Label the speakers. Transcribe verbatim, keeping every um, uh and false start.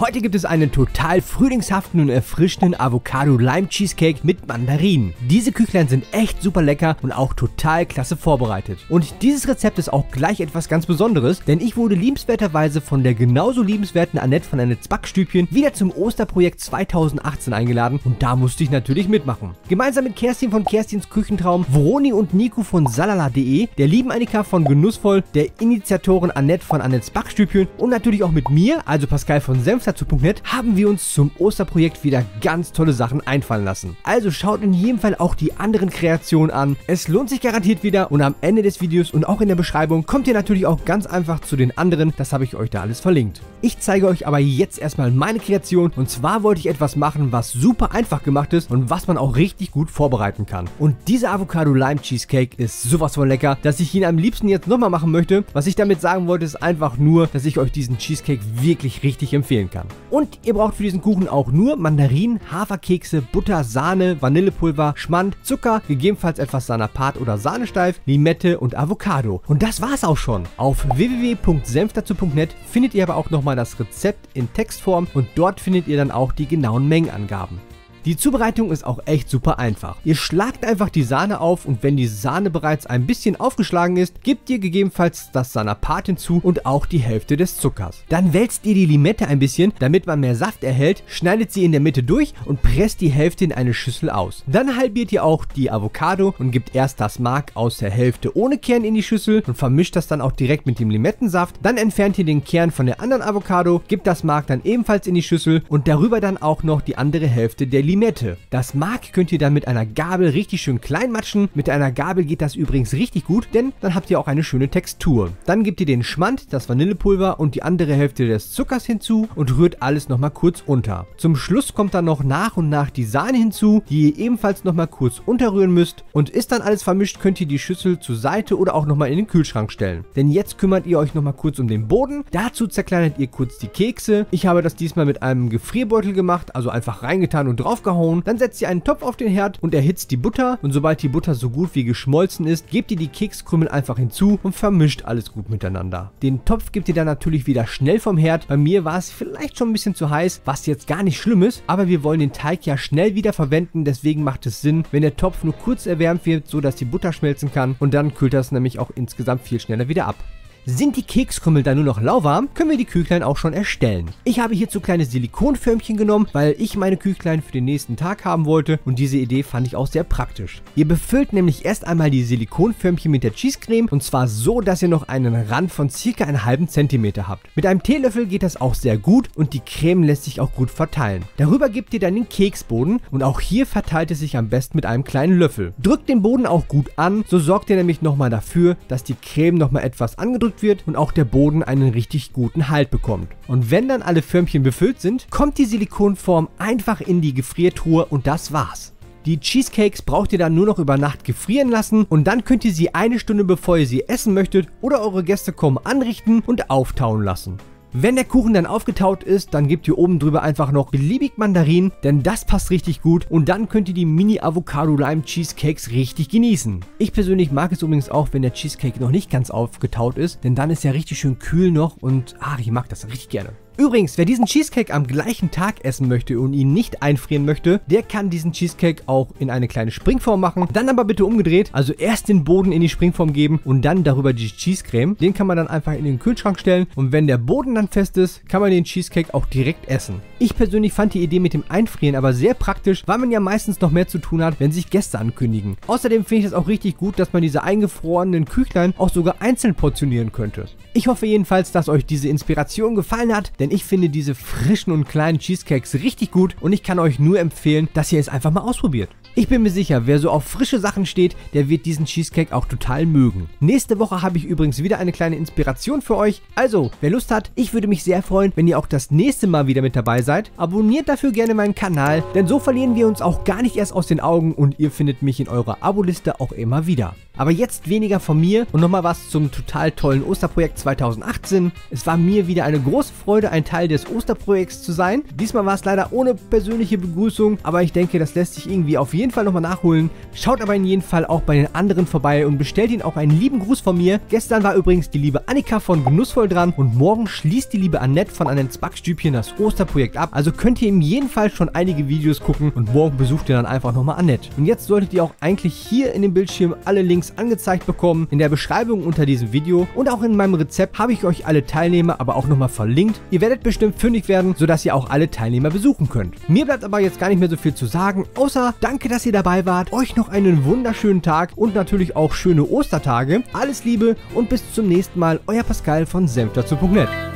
Speaker 1: Heute gibt es einen total frühlingshaften und erfrischenden Avocado-Lime-Cheesecake mit Mandarinen. Diese Küchlein sind echt super lecker und auch total klasse vorbereitet. Und dieses Rezept ist auch gleich etwas ganz Besonderes, denn ich wurde liebenswerterweise von der genauso liebenswerten Annette von Annettes Backstübchen wieder zum Osterprojekt zweitausendachtzehn eingeladen und da musste ich natürlich mitmachen. Gemeinsam mit Kerstin von Kerstins Küchentraum, Vroni und Nico von salala punkt de, der lieben Annika von Genussvoll, der Initiatorin Annette von Annettes Backstübchen und natürlich auch mit mir, also Pascal von senfdazu punkt net, haben wir uns zum Osterprojekt wieder ganz tolle Sachen einfallen lassen. Also schaut in jedem Fall auch die anderen Kreationen an. Es lohnt sich garantiert wieder und am Ende des Videos und auch in der Beschreibung kommt ihr natürlich auch ganz einfach zu den anderen. Das habe ich euch da alles verlinkt. Ich zeige euch aber jetzt erstmal meine Kreation und zwar wollte ich etwas machen, was super einfach gemacht ist und was man auch richtig gut vorbereiten kann. Und dieser Avocado Lime Cheesecake ist sowas von lecker, dass ich ihn am liebsten jetzt nochmal machen möchte. Was ich damit sagen wollte, ist einfach nur, dass ich euch diesen Cheesecake wirklich richtig empfehlen kann. Und ihr braucht für diesen Kuchen auch nur Mandarinen, Haferkekse, Butter, Sahne, Vanillepulver, Schmand, Zucker, gegebenenfalls etwas Sanapat oder Sahnesteif, Limette und Avocado. Und das war's auch schon. Auf w w w punkt senfdazu punkt net findet ihr aber auch nochmal das Rezept in Textform und dort findet ihr dann auch die genauen Mengenangaben. Die Zubereitung ist auch echt super einfach. Ihr schlagt einfach die Sahne auf und wenn die Sahne bereits ein bisschen aufgeschlagen ist, gebt ihr gegebenenfalls das Sanapat hinzu und auch die Hälfte des Zuckers. Dann wälzt ihr die Limette ein bisschen, damit man mehr Saft erhält, schneidet sie in der Mitte durch und presst die Hälfte in eine Schüssel aus. Dann halbiert ihr auch die Avocado und gebt erst das Mark aus der Hälfte ohne Kern in die Schüssel und vermischt das dann auch direkt mit dem Limettensaft. Dann entfernt ihr den Kern von der anderen Avocado, gebt das Mark dann ebenfalls in die Schüssel und darüber dann auch noch die andere Hälfte der Limette. Limette. Das Mark könnt ihr dann mit einer Gabel richtig schön klein matschen. Mit einer Gabel geht das übrigens richtig gut, denn dann habt ihr auch eine schöne Textur. Dann gebt ihr den Schmand, das Vanillepulver und die andere Hälfte des Zuckers hinzu und rührt alles nochmal kurz unter. Zum Schluss kommt dann noch nach und nach die Sahne hinzu, die ihr ebenfalls nochmal kurz unterrühren müsst. Und ist dann alles vermischt, könnt ihr die Schüssel zur Seite oder auch nochmal in den Kühlschrank stellen. Denn jetzt kümmert ihr euch nochmal kurz um den Boden. Dazu zerkleinert ihr kurz die Kekse. Ich habe das diesmal mit einem Gefrierbeutel gemacht, also einfach reingetan und draufgehauen. Dann setzt ihr einen Topf auf den Herd und erhitzt die Butter und sobald die Butter so gut wie geschmolzen ist, gebt ihr die Kekskrümel einfach hinzu und vermischt alles gut miteinander. Den Topf gebt ihr dann natürlich wieder schnell vom Herd. Bei mir war es vielleicht schon ein bisschen zu heiß, was jetzt gar nicht schlimm ist, aber wir wollen den Teig ja schnell wieder verwenden, deswegen macht es Sinn, wenn der Topf nur kurz erwärmt wird, so dass die Butter schmelzen kann und dann kühlt das nämlich auch insgesamt viel schneller wieder ab. Sind die Kekskrümel dann nur noch lauwarm, können wir die Küchlein auch schon erstellen. Ich habe hierzu kleine Silikonförmchen genommen, weil ich meine Küchlein für den nächsten Tag haben wollte und diese Idee fand ich auch sehr praktisch. Ihr befüllt nämlich erst einmal die Silikonförmchen mit der Cheesecreme und zwar so, dass ihr noch einen Rand von circa einen halben Zentimeter habt. Mit einem Teelöffel geht das auch sehr gut und die Creme lässt sich auch gut verteilen. Darüber gebt ihr dann den Keksboden und auch hier verteilt es sich am besten mit einem kleinen Löffel. Drückt den Boden auch gut an, so sorgt ihr nämlich nochmal dafür, dass die Creme nochmal etwas angedrückt wird und auch der Boden einen richtig guten Halt bekommt. Und wenn dann alle Förmchen befüllt sind, kommt die Silikonform einfach in die Gefriertruhe und das war's. Die Cheesecakes braucht ihr dann nur noch über Nacht gefrieren lassen und dann könnt ihr sie eine Stunde bevor ihr sie essen möchtet oder eure Gäste kommen anrichten und auftauen lassen. Wenn der Kuchen dann aufgetaut ist, dann gebt ihr oben drüber einfach noch beliebig Mandarinen, denn das passt richtig gut und dann könnt ihr die Mini-Avocado-Lime-Cheesecakes richtig genießen. Ich persönlich mag es übrigens auch, wenn der Cheesecake noch nicht ganz aufgetaut ist, denn dann ist er richtig schön kühl noch und ach, ich mag das richtig gerne. Übrigens, wer diesen Cheesecake am gleichen Tag essen möchte und ihn nicht einfrieren möchte, der kann diesen Cheesecake auch in eine kleine Springform machen, dann aber bitte umgedreht, also erst den Boden in die Springform geben und dann darüber die Cheesecreme. Den kann man dann einfach in den Kühlschrank stellen und wenn der Boden dann fest ist, kann man den Cheesecake auch direkt essen. Ich persönlich fand die Idee mit dem Einfrieren aber sehr praktisch, weil man ja meistens noch mehr zu tun hat, wenn sich Gäste ankündigen. Außerdem finde ich es auch richtig gut, dass man diese eingefrorenen Küchlein auch sogar einzeln portionieren könnte. Ich hoffe jedenfalls, dass euch diese Inspiration gefallen hat, denn ich finde diese frischen und kleinen Cheesecakes richtig gut und ich kann euch nur empfehlen, dass ihr es einfach mal ausprobiert. Ich bin mir sicher, wer so auf frische Sachen steht, der wird diesen Cheesecake auch total mögen. Nächste Woche habe ich übrigens wieder eine kleine Inspiration für euch. Also, wer Lust hat, ich würde mich sehr freuen, wenn ihr auch das nächste Mal wieder mit dabei seid. Abonniert dafür gerne meinen Kanal, denn so verlieren wir uns auch gar nicht erst aus den Augen und ihr findet mich in eurer Aboliste auch immer wieder. Aber jetzt weniger von mir und nochmal was zum total tollen Osterprojekt zweitausendachtzehn. Es war mir wieder eine große Freude, ein Teil des Osterprojekts zu sein. Diesmal war es leider ohne persönliche Begrüßung, aber ich denke, das lässt sich irgendwie auf jeden Fall nochmal nachholen. Schaut aber in jedem Fall auch bei den anderen vorbei und bestellt ihnen auch einen lieben Gruß von mir. Gestern war übrigens die liebe Annika von Genussvoll dran und morgen schließt die liebe Annette von Annettes Backstübchen das Osterprojekt ab. Also könnt ihr in jedem Fall schon einige Videos gucken und morgen besucht ihr dann einfach nochmal Annette. Und jetzt solltet ihr auch eigentlich hier in dem Bildschirm alle Links angezeigt bekommen, in der Beschreibung unter diesem Video und auch in meinem Rezept habe ich euch alle Teilnehmer aber auch nochmal verlinkt. Ihr werdet bestimmt fündig werden, sodass ihr auch alle Teilnehmer besuchen könnt. Mir bleibt aber jetzt gar nicht mehr so viel zu sagen, außer danke, dass ihr dabei wart, euch noch einen wunderschönen Tag und natürlich auch schöne Ostertage. Alles Liebe und bis zum nächsten Mal, euer Pascal von senf dazu punkt net.